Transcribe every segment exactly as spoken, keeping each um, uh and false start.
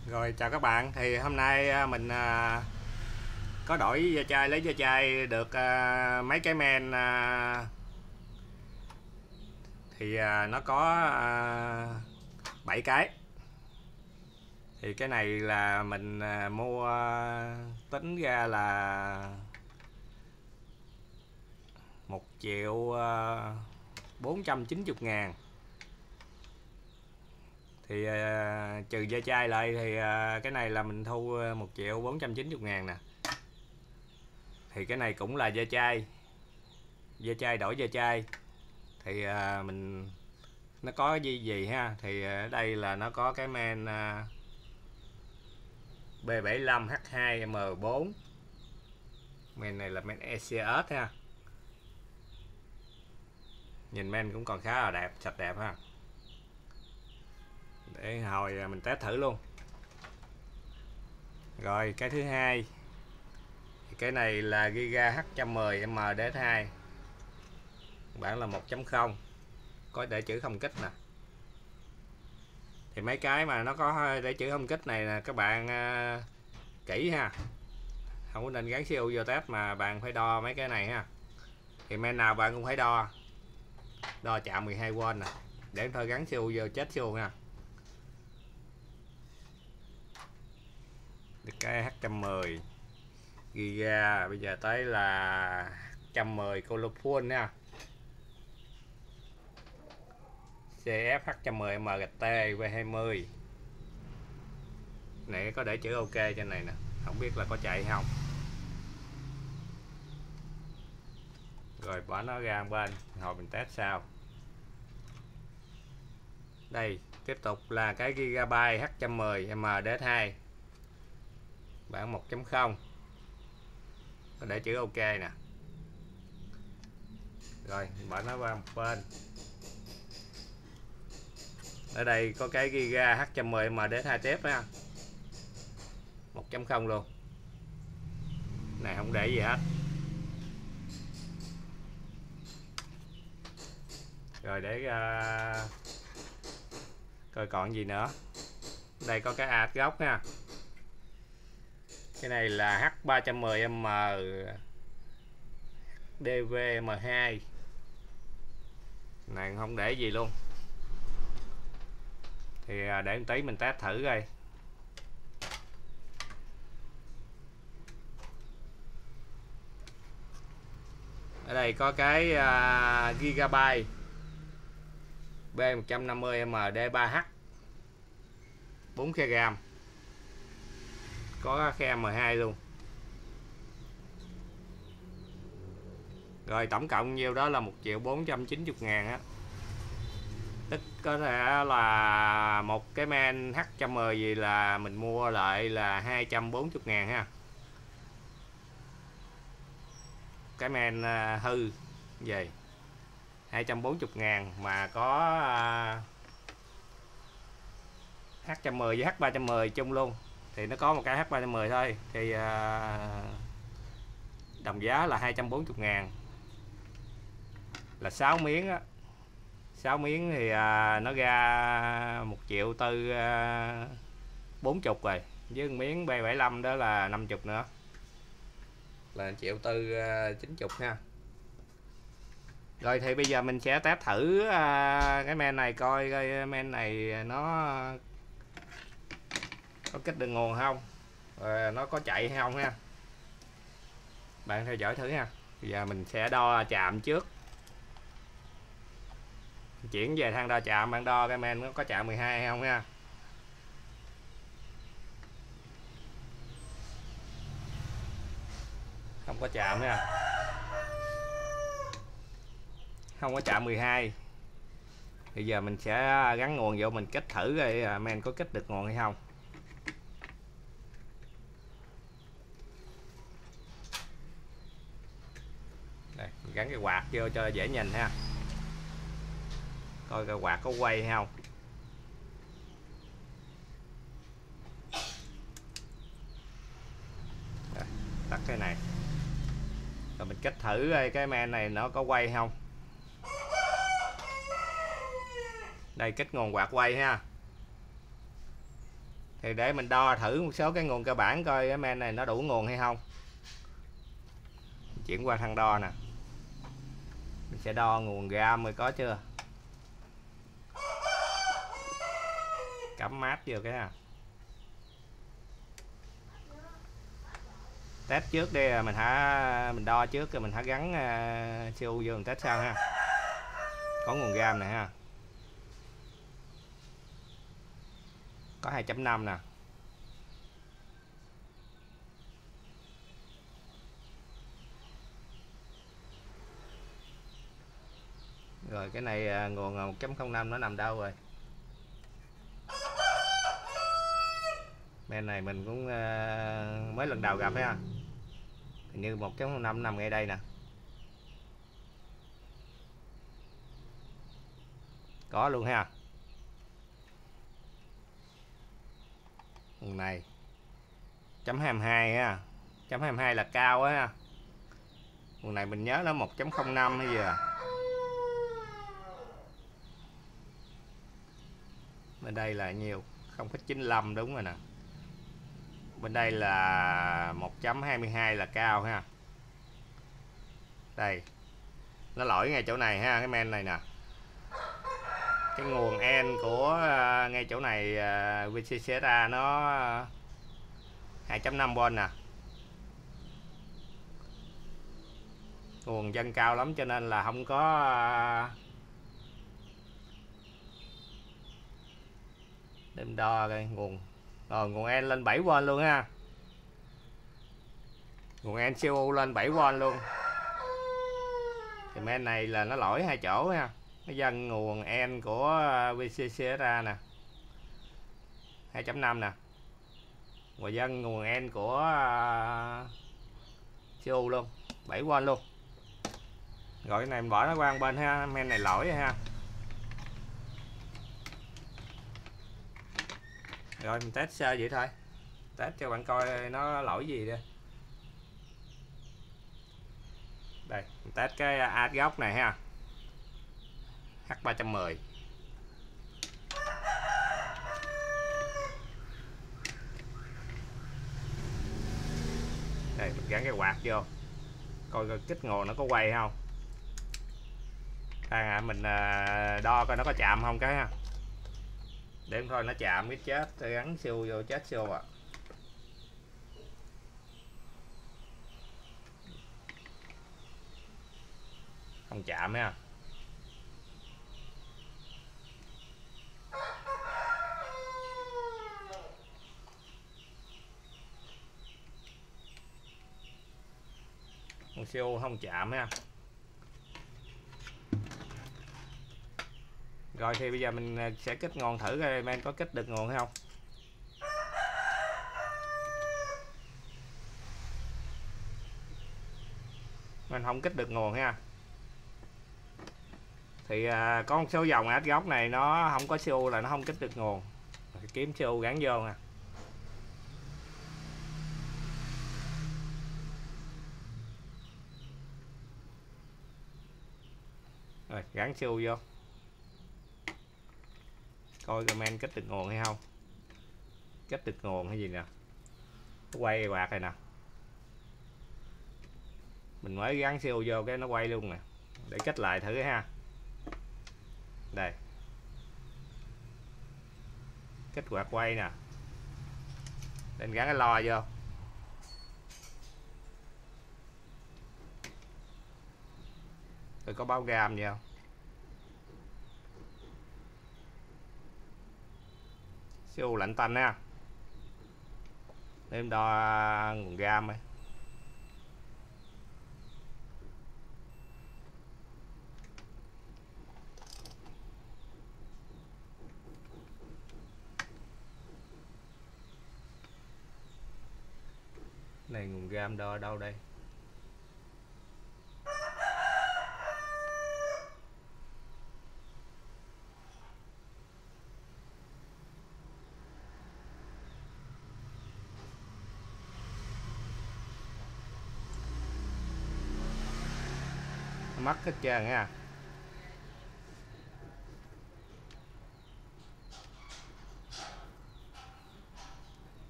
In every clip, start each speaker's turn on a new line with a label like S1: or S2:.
S1: Rồi chào các bạn, thì hôm nay à, mình à, có đổi da chai, lấy da chai được à, mấy cái men à, thì à, nó có à, bảy cái. Thì cái này là mình à, mua à, tính ra là một triệu à, bốn trăm chín mươi ngàn. Thì à, trừ da chai lại thì à, cái này là mình thu một triệu bốn trăm chín mươi ngàn nè. Thì cái này cũng là da chai, da chai đổi da chai. Thì à, mình nó có gì gì ha, thì ở đây là nó có cái men à, B bảy lăm H hai M bốn. Men này là men E C S ha. Nhìn men cũng còn khá là đẹp, sạch đẹp ha. Để hồi mình test thử luôn. Rồi cái thứ hai, cái này là Giga H một trăm mười M D S hai, bản là một chấm không, có để chữ không kích nè. Thì mấy cái mà nó có để chữ không kích này là các bạn uh, kỹ ha, không có nên gắn xê u vô test mà bạn phải đo mấy cái này ha. Thì men nào bạn cũng phải đo, đo chạm mười hai V nè, để thôi gắn xê u vô chết xê u nha. Cái H một trăm mười Giga, bây giờ tới là một trăm mười Colorful nha, C F H một trăm mười M T V hai mươi này, có để chữ ok trên này nè, không biết là có chạy không. Rồi bỏ nó ra một bên, hồi mình test sau. Đây tiếp tục là cái Gigabyte H một trăm mười M D S hai, bản một chấm không, có để chữ ok nè. Rồi bỏ nó qua một bên. Ở đây có cái Giga H một trăm mười M D S hai tiếp ha, một chấm không luôn, này không để gì hết. Rồi để uh, coi còn gì nữa. Đây có cái A góc nha, cái này là H ba trăm mười M D V M hai, này không để gì luôn. Thì để một tí mình test thử coi. Ở đây có cái uh, Gigabyte B một trăm năm mươi M D ba H bốn ki lô gam, có khe M hai luôn. Rồi tổng cộng nhiêu đó là một triệu bốn trăm chín mươi ngàn á. Tức có thể là một cái men H một trăm mười gì là mình mua lại là hai trăm bốn mươi ngàn ha. Cái men hư về hai trăm bốn mươi ngàn mà có H một trăm mười với H ba trăm mười chung luôn, thì nó có một cái H ba trăm mười thôi, thì đồng giá là hai trăm bốn mươi ngàn, là sáu miếng á. sáu miếng thì à, nó ra một triệu tư à, bốn mươi rồi, với miếng B bảy lăm đó là năm mươi nữa, là triệu tư à, chín mươi ha. Rồi thì bây giờ mình sẽ test thử à, cái men này, coi coi men này nó có kích được nguồn không, rồi nó có chạy hay không ha. Bạn theo dõi thử ha. Bây giờ mình sẽ đo chạm trước, chuyển về thang đo chạm, bạn đo cái men nó có chạm mười hai hay không ha. Không có chạm nha, không có chạm mười hai. Bây giờ mình sẽ gắn nguồn vô, mình kích thử coi men có kích được nguồn hay không. Đây, mình gắn cái quạt vô cho dễ nhìn ha, coi cái quạt có quay hay không. Rồi, tắt cái này, rồi mình kích thử cái men này nó có quay không. Đây, kích nguồn quạt quay ha. Thì để mình đo thử một số cái nguồn cơ bản coi cái men này nó đủ nguồn hay không. Chuyển qua thang đo nè, mình sẽ đo nguồn gam rồi có chưa. Cắm mát vô cái nè, test trước đi, mình hả mình đo trước rồi mình hãy gắn uh, xê u vô mình test sau ha. Có nguồn gam này ha, có hai chấm năm nè. Rồi cái này nguồn một chấm không năm nó nằm đâu rồi. Men này mình cũng uh, mới lần đầu gặp ha. Hình như một chấm không năm nằm ngay đây nè. Có luôn ha. Nguồn này chấm hai mươi hai ha. Chấm hai mươi hai là cao á ha. Nguồn này mình nhớ nó một chấm không năm hay gì à. Bên đây là nhiều không phẩy chín lăm đúng rồi nè. Bên đây là một chấm hai mươi hai là cao ha. Đây, nó lỗi ngay chỗ này ha, cái men này nè. Cái nguồn N của uh, ngay chỗ này uh, vê xê xê a nó uh, hai chấm năm V nè. Nguồn dân cao lắm cho nên là không có uh, đem đo cái nguồn. Rồi nguồn N lên bảy V luôn ha. Nguồn N xê u lên bảy V luôn. Thì men này là nó lỗi hai chỗ ha. Nó dân nguồn N của vê xê xê ra nè, hai chấm năm nè. Và dân nguồn N của xê u luôn, bảy V luôn. Rồi cái này mình bỏ nó qua một bên ha, men này lỗi ha. Rồi mình test sơ vậy thôi. Test cho bạn coi nó lỗi gì đây. Đây, mình test cái át góc này ha. H ba trăm mười. Đây, mình gắn cái quạt vô. Coi coi kích nguồn nó có quay không. À, mình đo coi nó có chạm không cái ha. Để thôi nó chạm cái chết, gắn siêu vô chết siêu à. Không chạm ha. Con siêu không chạm ha. Rồi thì bây giờ mình sẽ kích nguồn thử coi men có kích được nguồn hay không. Mình không kích được nguồn ha. Thì à, có một số dòng át góc này nó không có xê u là nó không kích được nguồn. Phải kiếm xê u gắn vô nè. Rồi gắn xê u vô. Coi comment kích được nguồn hay không. Kích được nguồn hay gì nè. Quay quạt này nè. Mình mới gắn xê u vô cái nó quay luôn nè. Để kích lại thử ha. Đây. Kích quạt quay nè. Nên gắn cái lo vô. Rồi có báo gam gì không? xê u lạnh tanh ha. Để em đo nguồn gam ấy. Này nguồn gam đo đâu đây? Mất hết trơn ha.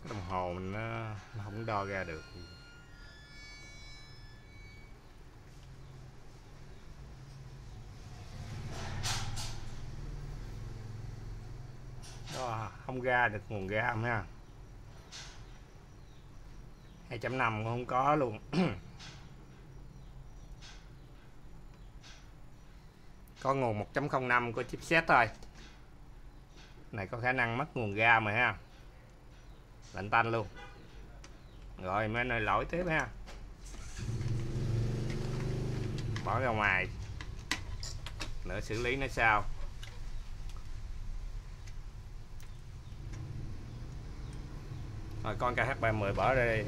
S1: Đồng hồ mình nó, nó không đo ra được. Đó, không ra được nguồn gam ha. hai chấm năm cũng không có luôn. Có nguồn một chấm không năm của chipset thôi. Này có khả năng mất nguồn gam rồi ha. Lạnh tanh luôn. Rồi mấy nơi lỗi tiếp ha. Bỏ ra ngoài. Nữa xử lý nó sao. Rồi con K H ba mươi bỏ ra đi.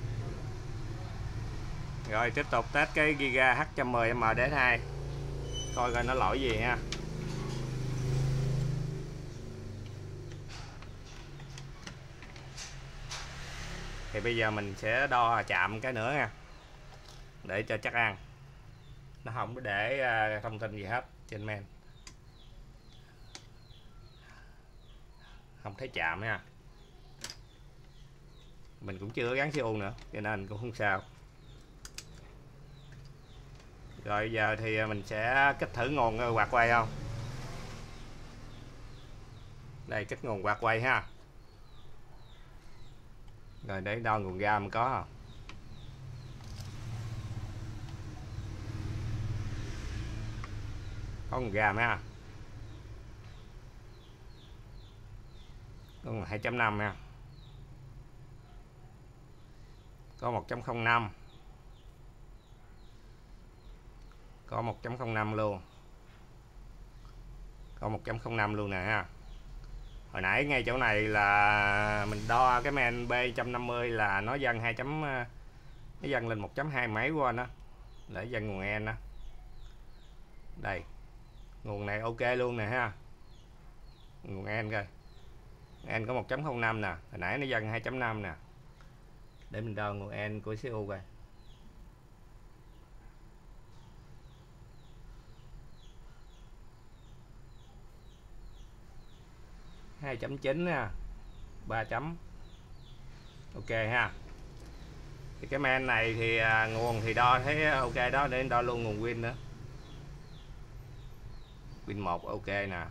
S1: Rồi tiếp tục test cái Giga H một trăm mười M D hai. Coi coi nó lỗi gì ha. Thì bây giờ mình sẽ đo chạm cái nữa nha, để cho chắc ăn. Nó không có để thông tin gì hết trên men. Không thấy chạm nha. Mình cũng chưa gắn xê u nữa cho nên cũng không sao. Rồi giờ thì mình sẽ kích thử nguồn quạt quay không. Đây kích nguồn quạt quay ha. Rồi để đo nguồn gam có không. Có nguồn gam ha. Có hai chấm năm nha. Có một chấm không năm. Có một chấm không năm luôn. Có một chấm không năm luôn nè ha. Hồi nãy ngay chỗ này là mình đo cái men B một trăm năm mươi là nó dâng hai chấm, nó dâng lên một chấm hai mấy quên đó. Để dâng nguồn N đó. Đây. Nguồn này ok luôn nè ha. Nguồn N coi. N có một chấm không năm nè, hồi nãy nó dâng hai chấm năm nè. Để mình đo nguồn N của xê u coi. hai chấm chín nha. ba chấm. Ok ha. Thì cái men này thì à, nguồn thì đo thấy ok đó, để đo luôn nguồn pin nữa. Pin một ok nè.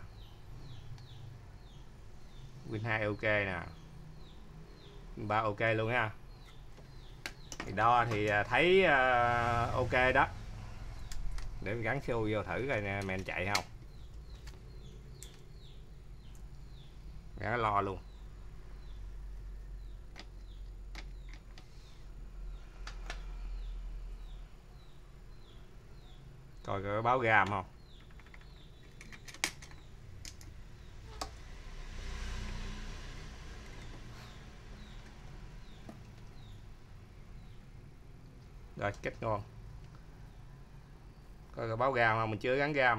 S1: Pin hai ok nè. Pin ba ok luôn ha. Thì đo thì thấy uh, ok đó. Để mình gắn xê u vô thử coi nè, men chạy không. Gắn lo luôn. Coi có báo gam không. Rồi kết ngon. Coi có báo gam không, mình chưa gắn gam.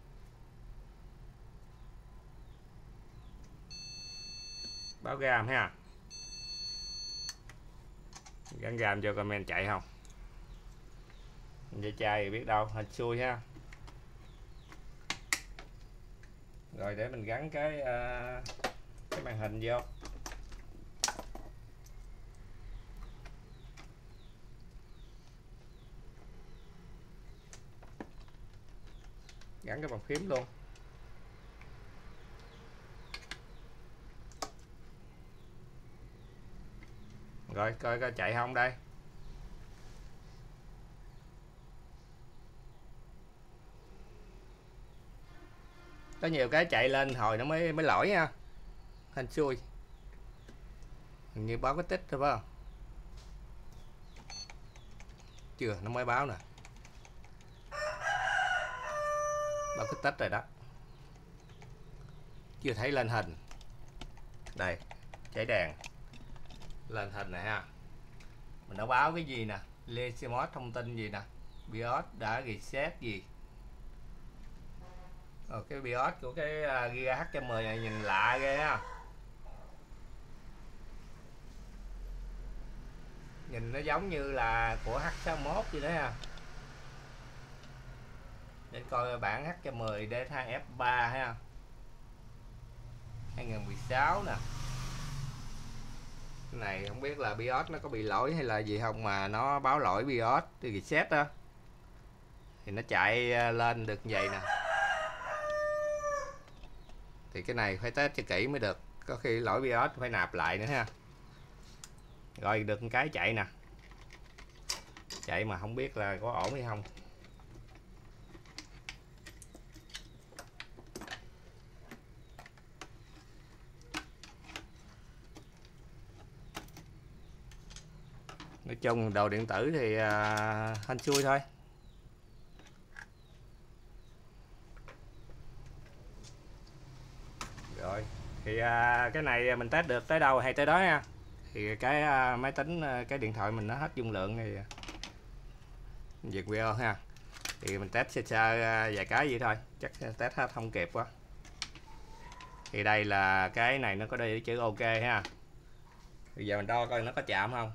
S1: Báo gam ha. Gắn gam cho comment chạy không. Dây chai biết đâu, hình xui ha. Rồi để mình gắn cái uh, cái màn hình vô. Gắn cái bàn phím luôn. Rồi coi coi chạy không đây. Có nhiều cái chạy lên hồi nó mới mới lỗi nha. Hên xui. Hình như báo cái tích thôi phải không? Chưa, nó mới báo nè. Báo cái tích rồi đó. Chưa thấy lên hình. Đây, cháy đèn. Lên hình này ha. Mình đã báo cái gì nè, Lesimos thông tin gì nè, BIOS đã reset gì. Rồi cái BIOS của cái Giga H một trăm mười này nhìn lạ ghê ha. Nhìn nó giống như là của H sáu mốt vậy đó ha. Để coi bản H một trăm mười D hai F ba ha. hai không một sáu nè. này không biết là BIOS nó có bị lỗi hay là gì không mà nó báo lỗi BIOS thì reset đó thì nó chạy lên được như vậy nè. Thì cái này phải test cho kỹ mới được, có khi lỗi BIOS phải nạp lại nữa ha. Rồi được một cái chạy nè, chạy mà không biết là có ổn hay không. Nói chung đồ điện tử thì à, hên xui thôi. Rồi thì à, cái này mình test được tới đâu hay tới đó nha. Thì cái à, máy tính à, cái điện thoại mình nó hết dung lượng thì dừng video ha. Thì mình test sơ sơ vài cái vậy thôi, chắc test hết không kịp quá. Thì đây là cái này nó có đây chữ ok ha. Bây giờ mình đo coi nó có chạm không.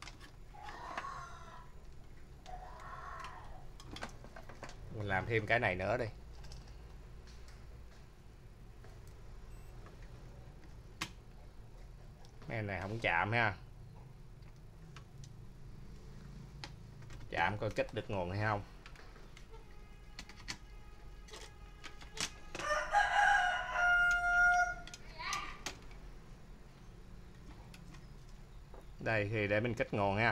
S1: Mình làm thêm cái này nữa đi. Cái này không chạm ha. Chạm coi kích được nguồn hay không. Đây thì để mình kích nguồn ha.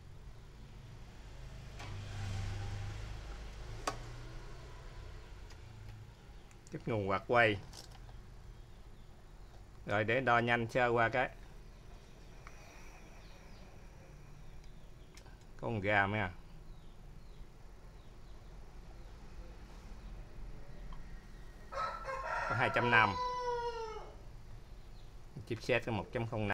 S1: Kích nguồn quạt quay. Rồi để đo nhanh sơ qua cái con gà nha. Có hai trăm năm. Chipset có một chấm không năm.